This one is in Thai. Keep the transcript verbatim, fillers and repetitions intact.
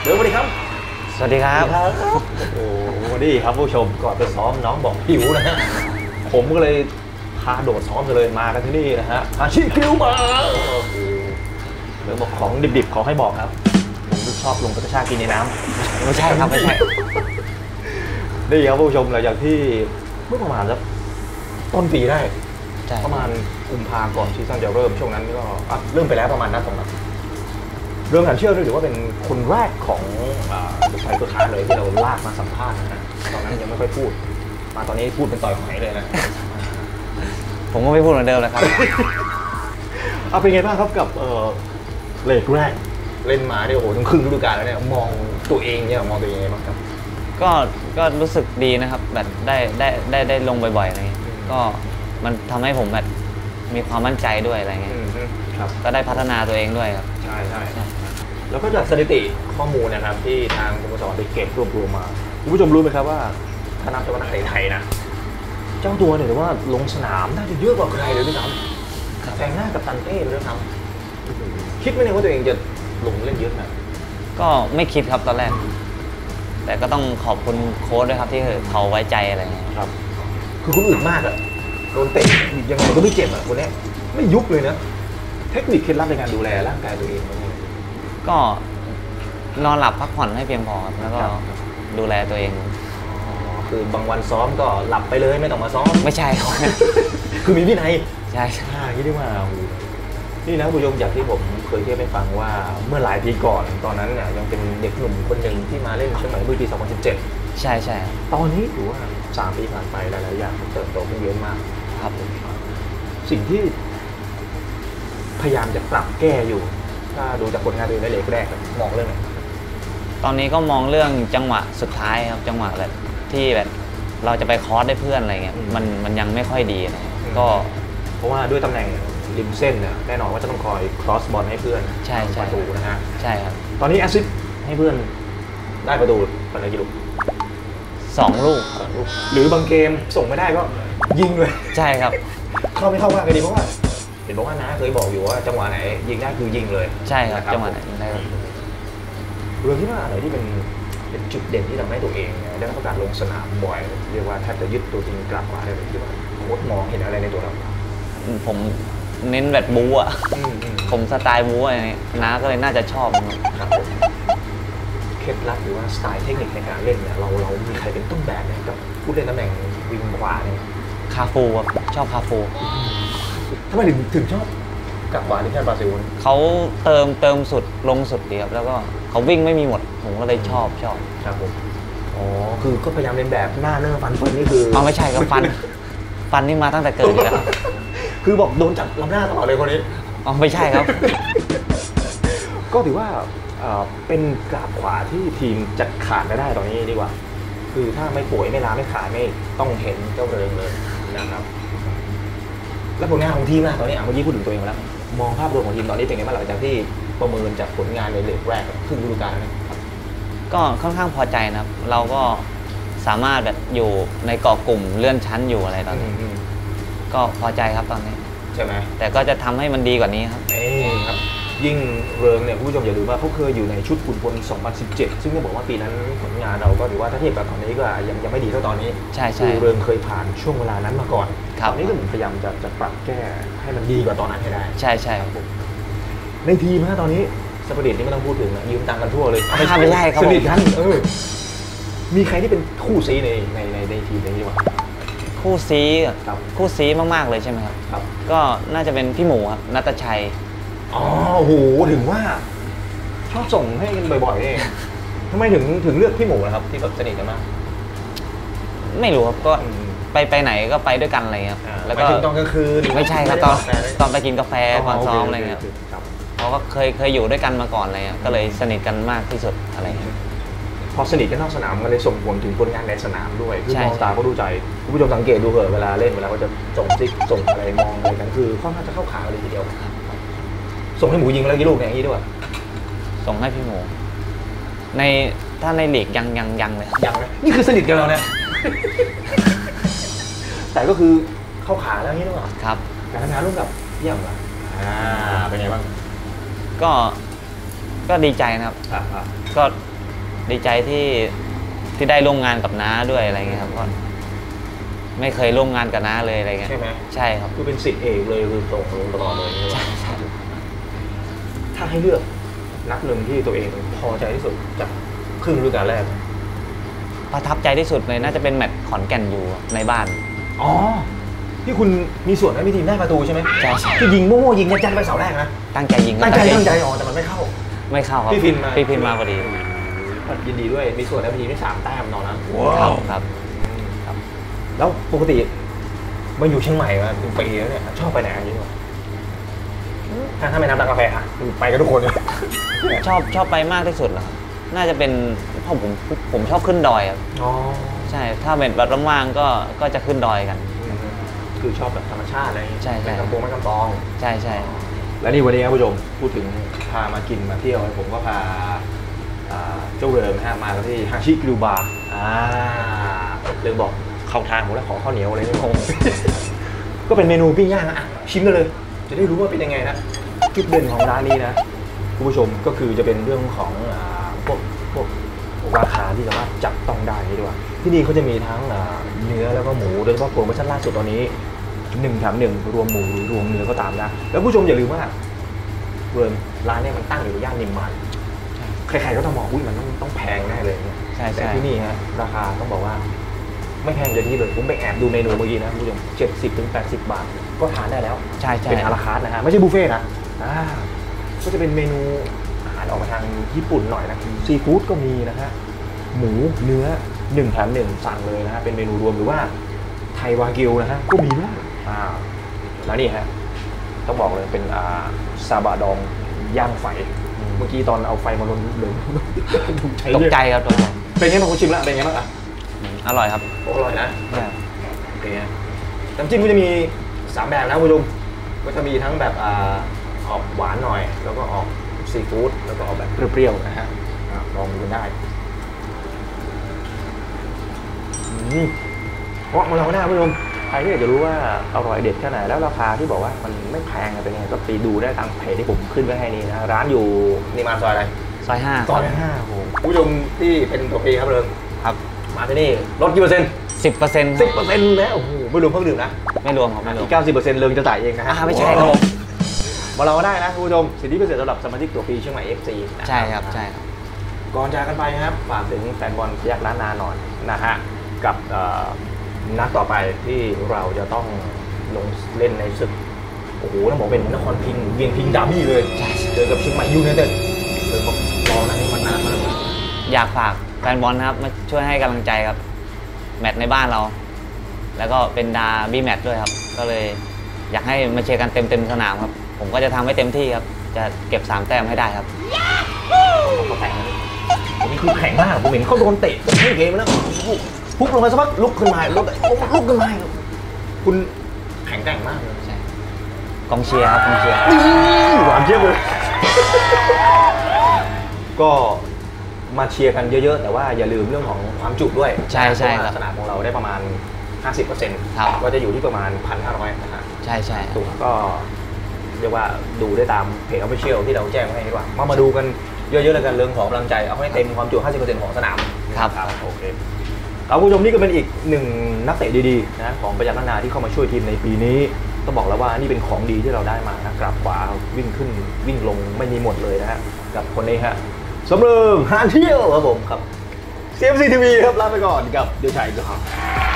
เดี๋ยวสวัสดีครับสวัสดีครับโอ้โหนี่ครับผู้ชมก่อนไปซ้อมน้องบอกหิวนะฮะผมก็เลยพาโดดซ้อมเลยมากันที่นี่นะฮะอาชีพคิวมาเดี๋ยวบอกของดิบๆขอให้บอกครับผมชอบลงกระชากกินในน้ำไม่ใช่ครับไม่ใช่นี่ครับผู้ชมหลังจากที่เมื่อประมาณสักต้นปีได้ประมาณกุมภาก่อนซีซั่นจะเริ่มช่วงนั้นก็เริ่มไปแล้วประมาณนัดสองนัดเรื่องการเชื่อด้วยถือว่าเป็นคนแรกของบุคคลตัวค้าเลยที่เราลากมาสัมภาษณ์นะฮะตอนนั้นยังไม่ค่อยพูดมาตอนนี้พูดเป็นต่อยหอยเลยนะผมก็ไม่พูดเหมือนเดิมเลยครับเอาเป็นไงบ้างครับกับเลกแรกเล่นมาเนี่ยโอ้โหทั้งครึ่งฤดูกาลแล้วเนี่ยมองตัวเองเนี่ยมองตัวเองยังไงบ้างครับก็ก็รู้สึกดีนะครับแบบได้ได้ได้ได้ลงบ่อยๆอะไรเงี้ยก็มันทำให้ผมแบบมีความมั่นใจด้วยอะไรเงี้ยก็ได้พัฒนาตัวเองด้วยครับใช่ใช่แล้วก็จากสถิติข้อมูลนะครับที่ทางสโมสรได้เก็บรวบรวมมาคุณผู้ชมรู้ไหมครับว่าถ้านับจากนักเตะไทยนะเจ้าตัวเนี่ยถือว่าลงสนามน่าจะเยอะกว่าใครเลยด้วยซ้ำแซงหน้ากับตันเต้เลยด้วยซ้ำคิดไหมเนี่ยว่าตัวเองจะลงเล่นเยอะนะก็ไม่คิดครับตอนแรกแต่ก็ต้องขอบคุณโค้ชด้วยครับที่เขาไว้ใจอะไรเงี้ยครับคือคนอื่นมากอะโดนเตะยังไงก็ไม่เจ็บอะคนนี้ไม่ยุบเลยนะเทคนิคเคล็ดลับในการดูแลร่างกายตัวเองก็นอนหลับพักผ่อนให้เพียงพอครับแล้วก็ดูแลตัวเองคือบางวันซ้อมก็หลับไปเลยไม่ต้องมาซ้อมไม่ใช่ครับคือมีวินัยใช่ใช่ที่ได้มานี่นะผู้ชมจากที่ผมเคยเทียบไปฟังว่าเมื่อหลายปีก่อนตอนนั้นเนี่ยยังเป็นเด็กหนุ่มคนหนึ่งที่มาเล่นเชียงใหม่เมื่อปีสองพันสิบเจ็ดใช่ใช่ตอนนี้ถือว่าสามปีผ่านไปหลายๆอย่างเติบโตขึ้นเยอะมากครับสิ่งที่พยายามจะปรับแก้อยู่ถ้าดูจากผลงานตัวเองในเลกแรกมองเรื่องไหนตอนนี้ก็มองเรื่องจังหวะสุดท้ายครับจังหวะแบบที่แบบเราจะไปคอร์สได้เพื่อนอะไรเงี้ยมันมันยังไม่ค่อยดีนะก็เพราะว่าด้วยตำแหน่งริมเส้นเนี่ยแน่นอนว่าจะต้องคอยครอสบอลให้เพื่อนใช่ใช่ประตูนะฮะใช่ครับตอนนี้แอสซิสต์ให้เพื่อนได้ประตูเป็นอะไรกี่ลูกสองลูกหรือบางเกมส่งไม่ได้ก็ยิงเลยใช่ครับเข้าไม่เข้าว่ากันดีเพราะว่าเห็นบอกว่าน้าเคยบอกอยู่ว่าจังหวะไหนยิงได้คือยิงเลยใช่ครับจังหวะไหนยิงได้เรื่องที่ว่าอะไรที่เป็นเป็นจุดเด่นที่ทำให้ตัวเองได้รับการลงสนามบ่อยเรียกว่าแทบจะยึดตัวจริงกลับมาได้เลยที่ว่าโค้ชมองเห็นอะไรในตัวเราผมเน้นแบบบู๊อ่ะผมสไตล์บู๊อะไรนี้น้าก็เลยน่าจะชอบครับเคล็ดลับหรือว่าสไตล์เทคนิคในการเล่นเนี่ยเราเรามีใครเป็นต้นแบบไหมกับผู้เล่นตำแหน่งวิงขวาเนี่ยคาฟูครับชอบคาฟูทำไมถึงถึงชอบกับวาลิแคนบราซิลเขาเติมเติมสุดลงสุดดีครับแล้วก็เขาวิ่งไม่มีหมดผมก็เลยชอบชอบครับผมอ๋อคือก็พยายามเล่นแบบหน้าเนื้อฟันฟันนี่คือเอาไม่ใช่ครับฟันฟันนี่มาตั้งแต่เกิดแล้วคือบอกโดนจับลำหน้าตลอดเลยคนนี้อ๋อไม่ใช่ครับก็ถือว่าเป็นกราบขวาที่ทีมจัดขาดไม่ได้ตอนนี้ดีกว่าคือถ้าไม่ป่วยไม่ลาไม่ขาดไม่ต้องเห็นเจ้าเริงเลยนะครับแล้วผลงานของทีมนะตอนนี้อ่ะเมื่อกี้พูดถึงตัวเองแล้วมองภาพรวมของทีมตอนนี้เป็นไงบ้างหลังจากที่ประเมินจากผลงานในเลกแรกครึ่งฤดูกาลนะครับก็ค่อนข้างพอใจนะครับเราก็สามารถแบบอยู่ในเกาะกลุ่มเลื่อนชั้นอยู่อะไรตอนนี้ก็พอใจครับตอนนี้ใช่ไหมแต่ก็จะทำให้มันดีกว่านี้ครับเอ้ครับยิ่งเริงเนี่ยผู้ชมอย่าลืมว่าเขาเคยอยู่ในชุดขุนพลสองพันสิบเจ็ดซึ่งต้องบอกว่าปีนั้นผลงานเราก็ถือว่าถ้าเทียบกับตอนนี้ก็ยังยังไม่ดีเท่าตอนนี้ใช่ใช่คือเริงเคยผ่านช่วงเวลานั้นมาก่อนตอนนี้ก็พยายามจะจะปรับแก้ให้มันดีกว่าตอนนั้นให้ได้ใช่ใช่ครับในทีมนะตอนนี้สปอร์ตนี่ไม่ต้องพูดถึงนะยืมตังค์กันทั่วเลยไม่ใช่ไม่ใช่ครับสนิทกันเออมีใครที่เป็นคู่ซีในในในในทีมนี้วะคู่ซีคู่ซีมากๆเลยใช่ไหมครับครับก็น่าจะเป็นพี่หมูครับณัฐชัยอ๋อโหถึงว่าชอบส่งให้กันบ่อยๆนี่ทำไมถึงถึงเลือกพี่หมูนะครับที่แบบสนิทกันมากไม่รู้ครับก็ไปไปไหนก็ไปด้วยกันอะไรเงี้ยแล้วก็ตอนกลางคืนไม่ใช่ครับตอนตอนไปกินกาแฟก่อนซ้อมอะไรเงี้ยเขาก็เคยเคยอยู่ด้วยกันมาก่อนอะไรเงี้ยก็เลยสนิทกันมากที่สุดอะไรเงี้ยพอสนิทกันนอกสนามมันเลยส่งผลถึงผลงานในสนามด้วยคือมองตาก็ดูใจคุณผู้ชมสังเกตดูเหอะเวลาเล่นเวลาเขาจะส่งซิกส่งอะไรมองอะไรกันคือค่อนข้างจะเข้าขาเลยทีเดียวส่งให้หมูยิงแล้วกี่ลูกอย่างนี้ด้วยส่งให้พี่หมูในถ้าในลีกยังยังยังเลยยังนะนี่คือสนิทกันแล้วนะแต่ก็คือเข้าขาแล้วนี่ด้วยครับการทำงานร่วมกับเยี่ยมอ่ะอ่าเป็นไงบ้างก็ก็ดีใจนะครับก็ดีใจที่ที่ได้ร่วมงานกับน้าด้วยอะไรเงี้ยครับก็ไม่เคยร่วมงานกับน้าเลยอะไรเงี้ยใช่ไหมใช่ครับคือเป็นศิษย์เอกเลยคือส่งลงตลอดเลยใช่ใช่ถ้าให้เลือกนัดหนึ่งที่ตัวเองพอใจที่สุดจากครึ่งฤดูกาลแรกประทับใจที่สุดเลยน่าจะเป็นแมตช์ขอนแก่นอยู่ในบ้านอ๋อที่คุณมีส่วนให้มีทีมได้ประตูใช่ไหมใช่ใช่ที่ยิงมั่วๆยิงยันไปเสาแรกนะตั้งใจยิงตั้งใจตั้งใจอ๋อแต่มันไม่เข้าไม่เข้าครับพี่พินมาพี่พินมาพอดียินดีด้วยมีส่วนให้ทีมได้สามแต้มนอนนั้นว้าวครับครับแล้วปกติมาอยู่เชียงใหม่มาเป็นปีแล้วเนี่ยชอบไปไหนกันยิ่งกว่าถ้าถ้าไม่นับร้านกาแฟอ่ะไปกันทุกคนเลยชอบชอบไปมากที่สุดเหรอน่าจะเป็นเพราะผมผมชอบขึ้นดอยครับอ๋อใช่ถ้าเป็นแบบว่างๆก็ก็จะขึ้นดอยกันคือชอบแบบธรรมชาติอะไรใช่ใช่กำปงไม่กำตองใช่ใช่แล้วนี่วันนี้ครับผู้ชมพูดถึงพามากินมาเที่ยวผมก็พาเจ้าเริงนะฮะมาที่ฮาชิกริวบาร์อ่าเริงบอกเข้าทางผมแล้วขอข้าวเหนียวอะไรไม่คงก็เป็นเมนูปิ้งย่างอ่ะชิมกันเลยจะได้รู้ว่าเป็นยังไงนะจุดเด่นของร้านนี้นะคุณผู้ชมก็คือจะเป็นเรื่องของพวกพวกราคาที่สามารถจับต้องได้ด้วยที่นี่เขาจะมีทั้งเนื้อแล้วก็หมูโดยเฉพาะโปรโมชั่นล่าสุดตอนนี้หนึ่งแถมหนึ่งรวมหมูหรือรวมเนื้อก็ตามนะแล้วผู้ชมอย่าลืมว่าเริงร้านนี้มันตั้งอยู่ย่านนิมมานใครๆก็ต้องมองอุ้ยมันต้องต้องแพงแน่เลยเนี่ยแต่ที่นี่ฮะราคาต้องบอกว่าไม่แพงเลยที่เลยผมไปแอบดูเมนูเมื่อกี้นะผู้ชมเจ็ดสิบถึงแปดสิบบาทก็ทานได้แล้วใช่ใช่เป็นอาราคาร์ทนะฮะไม่ใช่บุฟเฟ่ต์นะก็จะเป็นเมนูอาหารออกมาทางญี่ปุ่นหน่อยนะซีฟู้ดก็มีนะฮะหมูเนื้อหนึ่งแถมหนึ่งสั่งเลยนะฮะเป็นเมนูรวมหรือว่าไทยวากิวนะฮะก็มีด้วยอ่าแล้วนี่ฮะต้องบอกเลยเป็นอ่าซาบะดองย่างไฟเมื่อกี้ตอนเอาไฟมาลนเลยตกใจครับตัวเป็นไงบ้างคุณชิมแล้วเป็นไงบ้างอ่ะอร่อยครับอร่อยนะโอเคน้ำจิ้มก็จะมีสามแบบนะคุณผู้ชมก็จะมีทั้งแบบอ่าออกหวานหน่อยแล้วก็ออกซีฟู้ดแล้วก็ออกแบบเปรี้ยวๆนะฮะลองดูกันได้เพราะมาเราหน้าคุณผู้ชมใครที่อยากจะรู้ว่าอร่อยเด็ดแค่ไหนแล้วราคาที่บอกว่ามันไม่แพงเป็นไงก็ไปดูได้ทางเพจที่ผมขึ้นไว้ให้นี้นะร้านอยู่นิมานซอยอะไรซอยห้าซอยห้าโอ้คุณผู้ชมที่เป็นตัวปีครับเริงครับมาที่นี่ลดกี่เปอร์เซ็นต์สิบเปอร์เซ็นต์สิบเปอร์เซ็นต์นะโอ้โหไม่รวมเครื่องดื่มนะไม่รวมครับไม่รวมเก้าสิบเปอร์เซ็นต์เริงจะจ่ายเองนะฮะไม่ใช่ครับผมมาเราได้นะคุณผู้ชมสิทธิพิเศษสำหรับสมาชิกตัวปีเชียงใหม่ เอฟ ซีใช่ครับใช่ครับก่อนจากกันไปครับฝากถึงแฟนบอลพยัคฆ์ล้านนาหน่อยนะฮะกับนัดต่อไปที่เราจะต้องลงเล่นในศึกโอ้โหต้องบอกเป็นนครพิงค์เวียงพิงค์ดาร์บี้เลยเจอกับเชียงใหม่ยูไนเต็ดเลยบอกรอนะนี่มันนานมากอยากฝากแฟนบอลนะครับมาช่วยให้กำลังใจครับแมตช์ในบ้านเราแล้วก็เป็นดาร์บี้แมตช์ด้วยครับก็เลยอยากให้มาเชียร์กันเต็มเต็มสนามครับผมก็จะทำให้เต็มที่ครับจะเก็บสามแต้มให้ได้ครับเขาแข่งอันนี้คือแข่งมากผมเห็นเขาโดนเตะผมเล่นเกมแล้วพุกลงมาสักพักลุกขึ้นมาลุกลุกขึ้นมาคุณแข็งแกร่งมากเลยใช่กองเชียร์ครับกองเชียร์หวานเจี๊ยบเลยก็มาเชียร์กันเยอะๆแต่ว่าอย่าลืมเรื่องของความจุด้วยใช่ใช่สนามของเราได้ประมาณ ห้าสิบเปอร์เซ็นต์ ก็จะอยู่ที่ประมาณ หนึ่งพันห้าร้อย นะฮะใช่ใช่ตัวก็เรียกว่าดูได้ตามเพจออฟฟิเชียลที่เราแจ้งไว้ให้ดีกว่ามามาดูกันเยอะๆเลยกันเรื่องของกำลังใจเอาให้เต็มความจุ ห้าสิบเปอร์เซ็นต์ ของสนามครับโอเคเอาคุณผู้ชมนี่ก็เป็นอีกหนึ่งนักเตะดีๆนะของพยัคฆ์ล้านนาที่เข้ามาช่วยทีมในปีนี้ต้องบอกแล้วว่านี่เป็นของดีที่เราได้มานะกลับขวาวิ่งขึ้นวิ่งลงไม่มีหมดเลยนะฮะกับคนนี้ฮะสมเริงฮานเที่ยวครับผมครับ ซี เอ็ม ซี ที วี ครับลาไปก่อนกับเดี๋ยวชัยครับ